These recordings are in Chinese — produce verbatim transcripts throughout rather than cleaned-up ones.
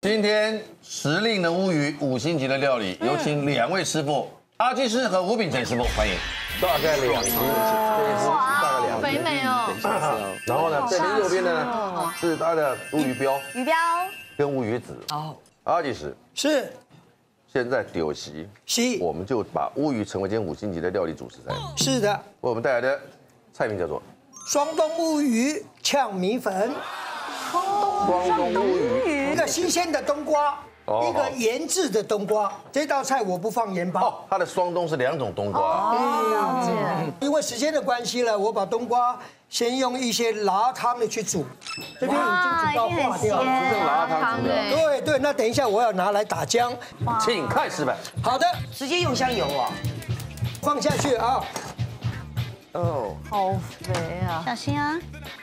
今天时令的乌鱼五星级的料理，有请两位师傅，阿基师和吴秉承师傅，欢迎。大概两斤， 哇， 大概两斤。 肥美哦。 然后呢，这边右边呢是它的乌鱼标， 鱼标跟乌鱼子。哦，阿基师是。 现在丢席， 是， 我们就把乌鱼成为今天五星级的料理主食材。 是的， 为我们带来的菜名叫做双冬乌鱼呛米粉。 双冬乌鱼， 一个新鲜的冬瓜， 哦一个腌制的冬瓜。这道菜我不放盐巴。 哦，它的双冬是两种冬瓜。 了解。 因为时间的关系呢，我把冬瓜先用一些辣汤的去煮，这边已经煮到化掉了， 只剩辣汤煮的。 对对，那等一下我要拿来打浆。 请开始吧。 好的， 直接用香油哦， 放下去啊。 哦， 好肥啊！小心啊！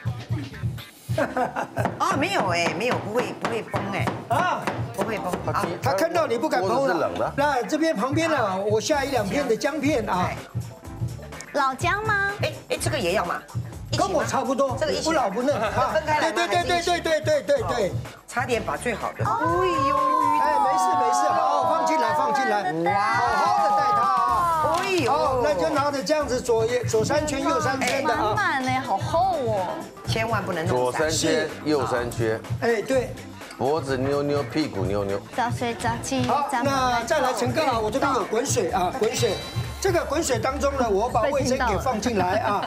啊，没有哎，没有，不会不会崩哎， 啊， 不会崩啊。 他看到你不敢锅子烹了。 是冷的。 那这边旁边呢，我下一两片的姜片啊， 老姜吗？ 哎哎，这个也要嘛？一起吗跟我差不多， 这个一起不老不嫩啊。 分开来吗对对对对对对对对。 差点把最好的。 哦哎呦， 哎，没事没事，好，放进来放进来，好好的带它啊。 哎呦， 好，那就拿着这样子左左三圈右三圈的满啊。 满呢，好厚哦。 千万不能弄左散三圈，右三圈， 哎，对。 脖子扭扭，屁股扭扭。 早睡早起， 好，那再来陈哥啊，我这边有滚水啊，滚水。这个滚水当中呢，我把味噌给放进来啊。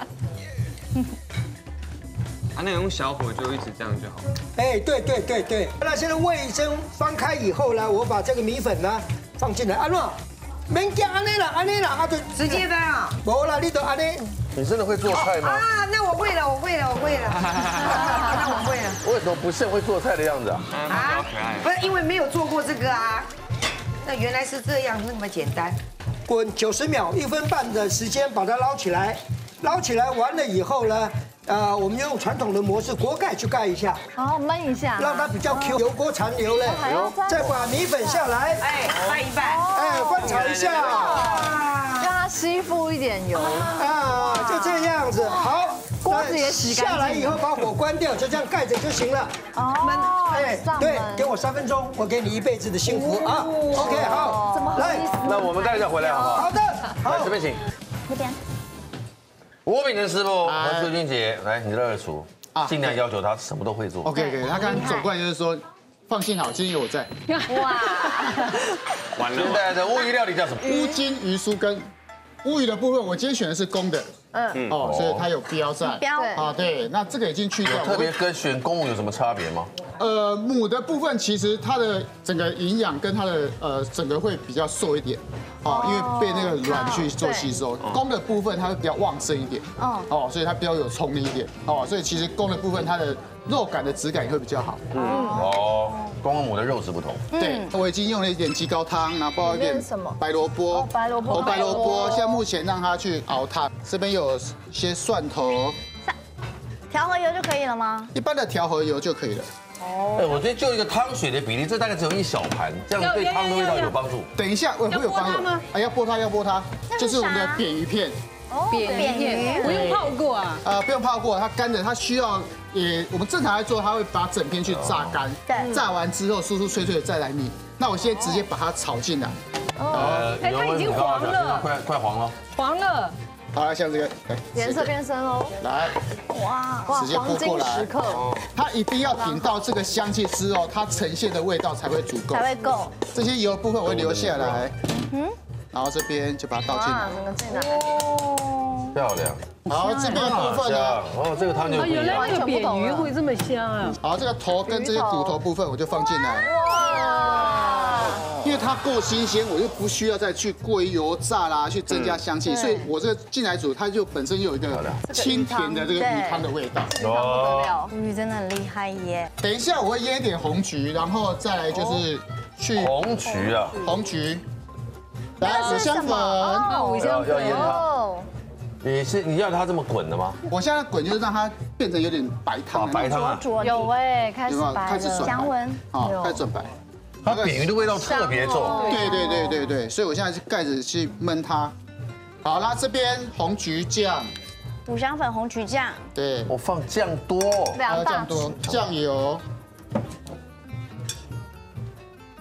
啊，那用小火就一直这样就好。 哎，对对对对。那现在味噌翻开以后呢，我把这个米粉呢放进来。安诺，免惊安尼啦，安尼啦，啊就直接的啊。 无啦，你都安尼。 你真的会做菜吗？ 啊，那我会了，我会了，我会了。那我会了。 为什么不像会做菜的样子啊？ 啊，不是因为没有做过这个啊。那原来是这样，那么简单。 滚九十秒，一分半的时间把它捞起来。捞起来完了以后呢，呃，我们用传统的模式，锅盖去盖一下， 好焖一下， 让它比较 Q， 油锅残留嘞。再把米粉下来， 哎，拌一拌， 哎，翻炒一下， 让它吸附一点油。 啊，就这样子。好， 锅子也洗干净下来以后把火关掉，就这样盖着就行了。 哦， 哎，对，给我三分钟，我给你一辈子的幸福啊。OK， 好，来， 那我们待一下回来好不好？ 好的， 来这边请。 那边。 吴秉承师傅和苏君姐，来你的二厨，尽量要求他什么都会做。 OK OK，他刚刚走过来就是说，放心好，今天有我在。 哇， 完了。现在的乌鱼料理叫什么？ 乌金鱼酥羹。乌鱼的部分，我今天选的是公的，嗯，哦，所以它有标在。 标啊，对，那这个已经去掉。 特别跟选公母有什么差别吗？ 呃，母的部分其实它的整个营养跟它的呃整个会比较瘦一点，哦，因为被那个卵去做吸收。公的部分它会比较旺盛一点，哦，哦，所以它比较有冲力一点，哦，所以其实公的部分它的肉感的质感也会比较好。 嗯，哦，公跟母的肉质不同。 对，我已经用了一点鸡高汤，然后包一点白萝卜， 白萝卜， 红白萝卜，现在目前让它去熬汤，这边有些蒜头， 调和油就可以了吗？ 一般的调和油就可以了。 哎，我觉得就一个汤水的比例，这大概只有一小盘，这样对汤的味道有帮助。 等一下，会会有帮助吗？哎，要剥它，要剥它，就是我们的扁鱼片。 哦，扁鱼不用泡过啊？ 呃，不用泡过，它干的，它需要也我们正常来做，它会把整片去榨干， 对， 榨完之后酥酥脆脆的再来腻。那我现在直接把它炒进来。 呃， 哎，它已经黄了， 快快黄了， 黄了。 好，像这个， 颜色变深喽。 来， 哇哇， 直接黄金时刻， 它一定要品到这个香气之后，它呈现的味道才会足够， 才会够。 这些油部分我会留下来，嗯，然后这边就把它倒进来， 整个进来，哦， 漂亮。 好，这边的部分呢， 哦，这个汤就不一样。 原来那个扁鱼会这么香啊！ 好，这个头跟这些骨头部分我就放进来。哇！因为它够新鲜，我就不需要再去过油炸啦，去增加香气，所以我这个进来煮，它就本身有一个清甜的这个鱼汤的味道。 不得了，鱼真的很厉害耶。 等一下我会腌一点红橘，然后再来就是去红橘啊， 红橘，来五香粉， 哦，五香粉哦。 你是你要它这么滚的吗？ 我现在滚就是让它变成有点白汤， 白汤啊， 有哎，开始白开始转香闻， 好，开始转白。 它扁鱼的味道特别重。 对对对对对，所以我现在是盖着去焖它。好，那这边红橘酱， 五香粉、红橘酱， 对， 我放酱多， 两大酱多，酱油，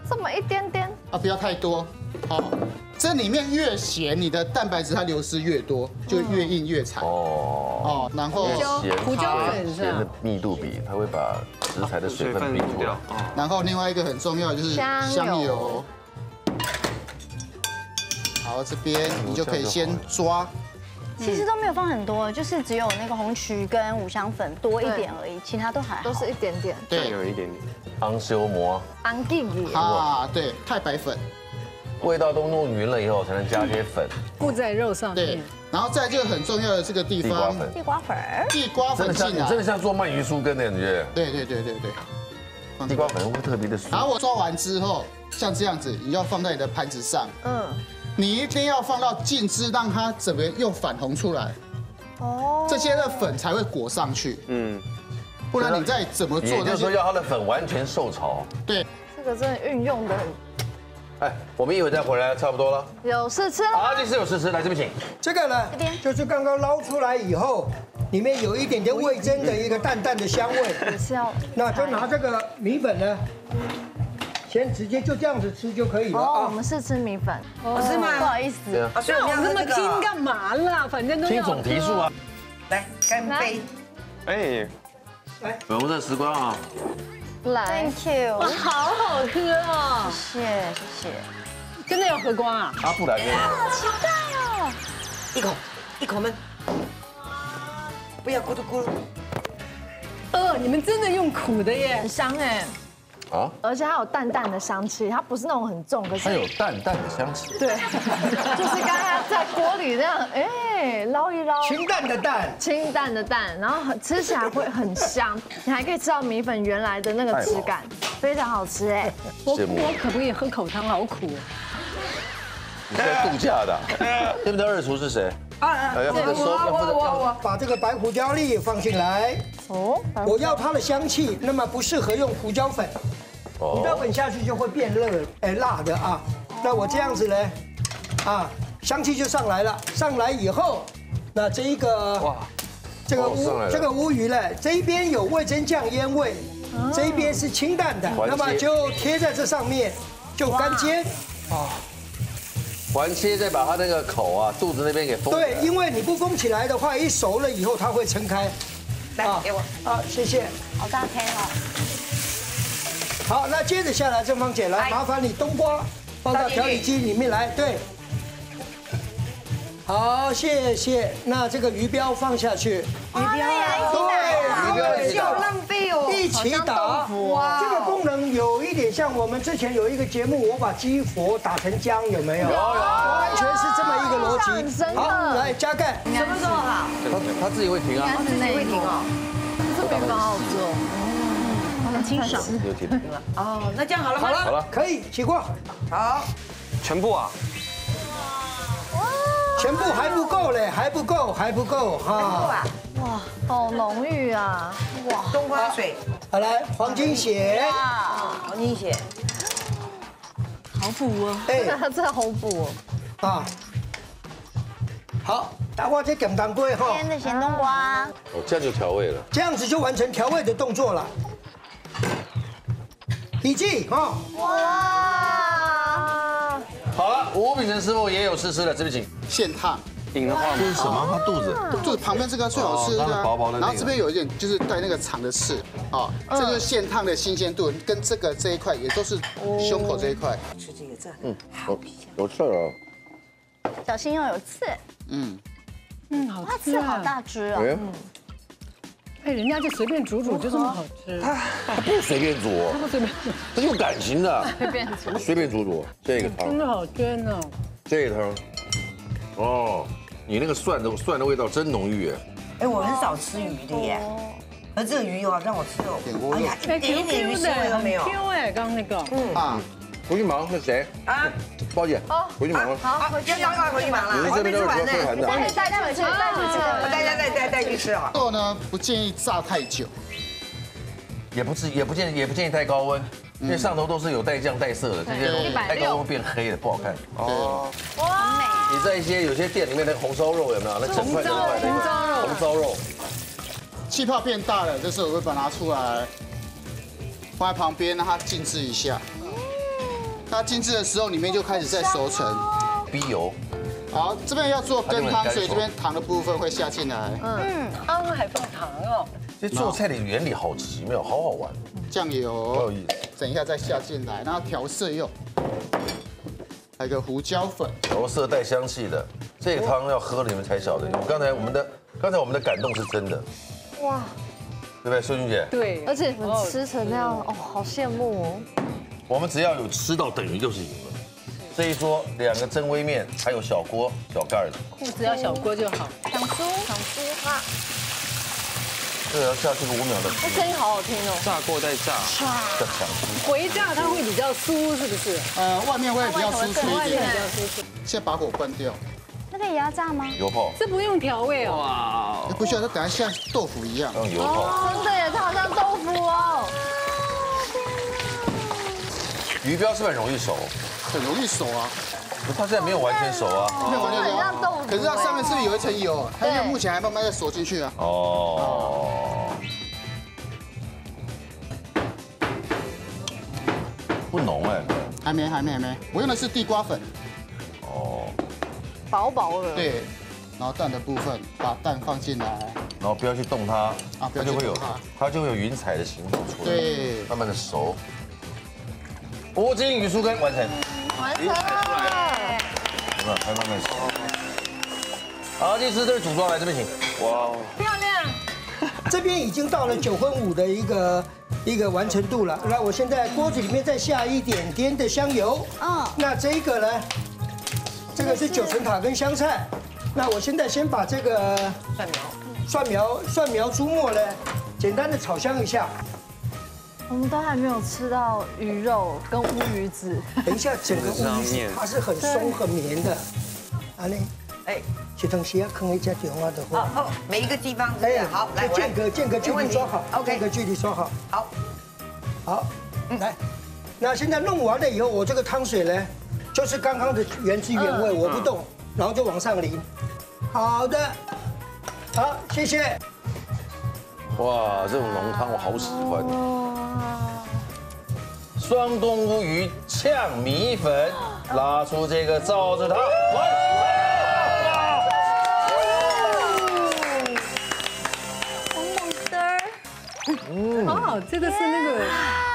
这么一点点啊，不要太多。好，这里面越咸，你的蛋白质它流失越多，就越硬越柴。哦哦，然后咸胡椒粉是吧咸的密度比，它会把食材的水分逼出来。 然后另外一个很重要的就是香油。好，这边你就可以先抓。 其实都没有放很多，就是只有那个红曲跟五香粉多一点而已，其他都还好都是一点点。 对， 有一点点。 昂修膜， 安吉吉。 啊，对，太白粉。 味道都弄匀了以后，才能加些粉。 附在肉上对面。， 然后再就很重要的这个地地瓜方， 粉， 地瓜粉儿， 地瓜真的像粉进来。 真的像做鳗鱼酥羹的感觉。 对对对对对。放地瓜粉会特别的酥。 然后我抓完之后，像这样子，你要放在你的盘子上。 嗯， 你一定要放到静置，让它整个又反红出来。哦，这些的粉才会裹上去。嗯，不然你再怎么做， 也就是说要它的粉完全受潮。 对， 这个真的运用的很哎，我们一会儿再回来，差不多了。 有试吃了。 阿基师有试吃，来这边请。 这个呢，就是刚刚捞出来以后，里面有一点点味噌的一个淡淡的香味。 也是要那就拿这个米粉呢，先直接就这样子吃就可以了哦，我啊。 们是吃米粉。 哦，是吗？ 不好意思， 对啊， 啊，所以我们要这么喝这个啊。 拼干嘛啦？反正都听要总提速啊。 来，干杯！ 哎， 粉红色时光啊， 来， Thank you， 哇，好好喝哦！ 谢谢谢谢。 真的要喝光啊？ 阿布来宾。 好期待哦！ 一口，一口闷，不要咕噜咕噜。 呃，你们真的用苦的耶很！香哎， 啊， 而且它有淡淡的香气，它不是那种很重，可是它有淡淡的香气。 对，就是刚才在锅里那样，哎，捞一捞， 清淡的蛋， 清淡的蛋，然后很吃起来会很香，你还可以吃到米粉原来的那个质感，非常好吃哎。 我羡慕我可不可以喝口汤？好苦哦！ 你在度假的啊？对不对？二厨是谁？啊，要负责收，要负责要把这个白胡椒粒放进来。 哦， 我要它的香气，那么不适合用胡椒粉，胡椒粉下去就会变热，哎，辣的啊。那我这样子呢，啊，香气就上来了。上来以后，那这一个哇，这个哦上来了乌这个乌鱼呢，这一边有味噌酱烟味，这一边是清淡的， 环切那么就贴在这上面，就干煎。 环切，再把它那个口啊，肚子那边给封起来。 对，因为你不封起来的话，一熟了以后它会撑开。 来，给我。 啊，谢谢。 好大坑哦！ 好，那接着下来，正芳姐来， 来麻烦你冬瓜放到调理机里面来，对。好，谢谢。那这个鱼标放下去，鱼标啊， 对，鱼标对，好浪费哦。 一起打。哇，这个功能有一点像我们之前有一个节目，我把鸡佛打成浆，有没有？有有，完全是这么一个逻辑。好，来加盖。 什么时候好？ 他他自己会停啊， 自己会停哦，这饼干好好吃哦， 很清爽。 有停。 哦，那这样好了吗？ 好了， 好了可以起锅。 好， 全部啊， 全部还不够嘞，还不够，还不够哈。 哇， 哇，好浓郁啊，哇， 冬瓜水， 好来，黄金血， 黄金血， 好补哦！ 哎这个真的好补哦。 啊，好，大花这简单龟哈， 鲜的咸冬瓜， 哦，这样就调味了。 这样子就完成调味的动作了。笔记哈， 哇， 好了，吴秉成师傅也有试吃了，这边请。 现烫。 赢的话这是什么？他肚子。 就是旁边这个最好吃的哦它啊， 的薄薄的那个然后这边有一点就是带那个长的刺，哦，这就是现烫的新鲜度，跟这个这一块也都是胸口这一块， 吃这个这， 嗯，有有刺哦。 小心要有刺， 嗯， 嗯，好它吃啊！ 刺好大只哦。 哎， 哎，人家就随便煮煮就这么好吃， 他不随便煮哦， 不随便煮， 他有感情的， 随便煮。 不随便煮煮。这个汤， 真的好鲜哦。 这个汤，哦，你那个蒜的蒜的味道真浓郁哎。 哎，我很少吃鱼的耶，而这个鱼哦，让我吃哦，哎呀，一哎点 ，Q 点鱼 Q 腥味的，很都没有。 Q 哎，刚刚那个， 啊， 回去忙是谁？ 啊， 包姐，回去忙了。 好，要要要回去忙了，我还你们这边都是没吃完呢， 说说谈的。 带带回去，带回去我的。 大家再再带去吃哦。 肉呢不建议炸太久， 也不是，也不建议，也不建议太高温，因为上头都是有带酱带色的，这些东西太高温会变黑的，不好看。哦， 哇， 你在一些有些店里面的红烧肉有没有？那整块整块的红烧肉红烧肉， 气泡变大了，这时候我会把它拿出来，放在旁边让它静置一下。 它精致的时候，里面就开始在熟成。 逼油。 好，这边要做羹汤，所以这边糖的部分会下进来。 嗯，啊还放糖哦。 这做菜的原理好奇妙，好好玩。 酱好有油意思， 等一下再下进来，然后调色用。还有个胡椒粉， 调色带香气的，这个汤要喝了你们才晓得。刚才我们的刚才我们的感动是真的，哇，对不对，秀君姐？ 对， 而且你们吃成那样，哦，好羡慕哦。 我们只要有吃到，等于就是赢了。这一桌两个真微面，还有小锅小盖的， 只要小锅就好。 想酥，想酥啊！ 这个要下这个五秒的， 这声音好好听哦。 炸过再炸， 叫想酥。 回炸它会比较酥，是不是？ 呃，外面会比较酥脆一点。 比较酥脆。 先把火关掉。 那个也要炸吗？ 油泡， 这不用调味哦。 哇， 不需要，它等下像豆腐一样。 用油泡。 真的耶，它好像豆腐哦。 鱼标是不是很容易熟？ 很容易熟啊， 它现在没有完全熟啊。 没有完全熟很像豆腐。 可是它上面是不是有一层油？它现在目前还慢慢在熟进去啊。 哦。不浓哎。 还没，还没，还没。我用的是地瓜粉。 哦。 薄薄的。 对。然后蛋的部分，把蛋放进来。 然后不要去动它， 啊，不要它就会有去动它就会有云彩的形状出来。 对， 慢慢的熟。五斤鱼酥羹完成。 完成了。 有没有？还慢慢熟。好，这次这位组装来这边请。 哇， 漂亮。 这边已经到了九分五的一个一个完成度了。那我现在锅子里面再下一点点的香油。嗯。那这个呢？这个是九层塔跟香菜。那我现在先把这个蒜苗、 蒜苗、蒜苗猪末呢，简单的炒香一下。 我们都还没有吃到鱼肉跟乌鱼子。 等一下，整个乌鱼子它是很松很绵的。啊呢， 哎， 这东西要坑一家电话的话。 哦哦，每一个地方哎，好，来， 间隔间隔距离抓好 ，OK， 间隔距离抓好。 好， 好，来，那现在弄完了以后，我这个汤水呢，就是刚刚的原汁原味，我不动，然后就往上淋。好的，好，谢谢。 哇，这种浓汤我好喜欢。双冬乌鱼呛米粉，拉出这个罩子汤，完嗯，哦，这个是那个。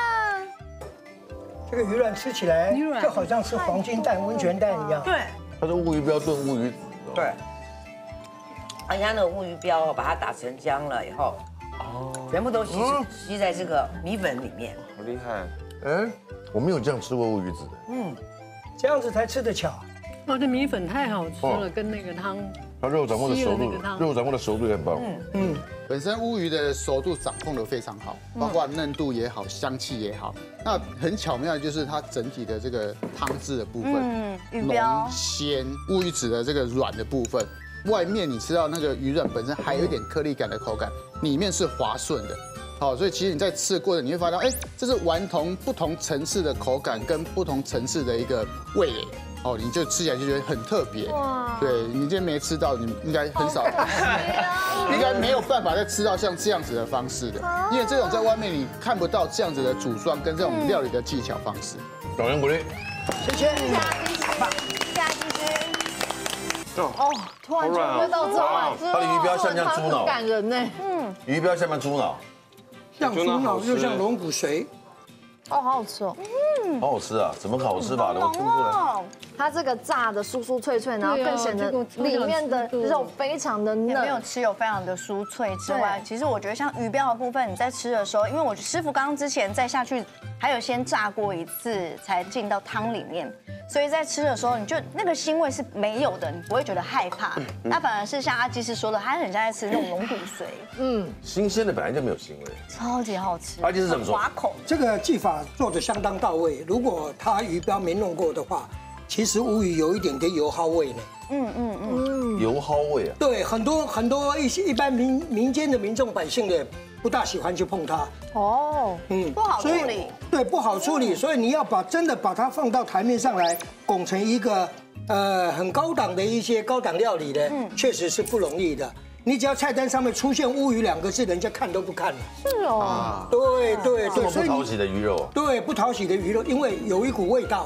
这个鱼卵吃起来鱼卵就好像是黄金蛋、温泉蛋一样。 对， 它是乌鱼标炖乌鱼。 对。而且它那个乌鱼标哦，把它打成浆了以后，哦，全部都吸吸在这个米粉里面。 好厉害！ 哎，我没有这样吃过乌鱼子的。 嗯，这样子才吃得巧。 哦，这米粉太好吃了，跟那个汤。 它肉掌握的熟度，肉掌握的熟度也很棒。嗯嗯，本身乌鱼的熟度掌控得非常好，包括嫩度也好，香气也好。那很巧妙的就是它整体的这个汤汁的部分， 嗯，鱼标浓鲜，乌鱼子的这个软的部分，外面你吃到那个鱼卵本身还有一点颗粒感的口感，里面是滑顺的。好，所以其实你在吃的过程，你会发现，哎，这是完同不同层次的口感跟不同层次的一个味蕾。哦，你就吃起来就觉得很特别。哇！对你今天没吃到，你应该很少，应该没有办法再吃到像这样子的方式的，因为这种在外面你看不到这样子的组装跟这种料理的技巧方式。 掌声鼓励， 谢谢。 下继续。 哦，突然觉得到这碗之后， 它的鱼标像不像猪脑？ 很感人呢。 嗯， 鱼标像不像猪脑？ 像猪脑又像龙骨髓。 哦，好好吃哦。 嗯， 好好吃啊！怎么个好吃法的？我听不出来。 它这个炸的酥酥脆脆，然后更显得里面的肉非常的嫩。 没有吃有非常的酥脆之外，其实我觉得像鱼标的部分，你在吃的时候，因为我师傅刚刚之前再下去，还有先炸过一次才进到汤里面，所以在吃的时候，你就那个腥味是没有的，你不会觉得害怕。那反而是像阿基师说的，他很像在吃那种龙骨髓。嗯， 新鲜的本来就没有腥味， 超级好吃。 阿基师怎么说？ 滑口。 这个技法做的相当到位。如果他鱼标没弄过的话，其实乌鱼有一点点油耗味呢。 嗯嗯嗯， 油耗味啊。 对，很多很多一些一般民民间的民众百姓的不大喜欢去碰它。 哦，嗯，不好处理。 对，不好处理，所以你要把真的把它放到台面上来，拱成一个呃很高档的一些高档料理呢，确实是不容易的。你只要菜单上面出现乌鱼两个字，人家看都不看了。 是哦。 对对对， 这么不讨喜的鱼肉。 对，不讨喜的鱼肉，因为有一股味道了。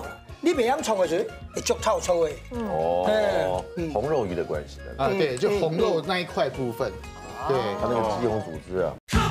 你每样葱的时候会足透粗的。 哦，红肉鱼的关系啊，对，就红肉那一块部分，对， 它那个肌红组织啊。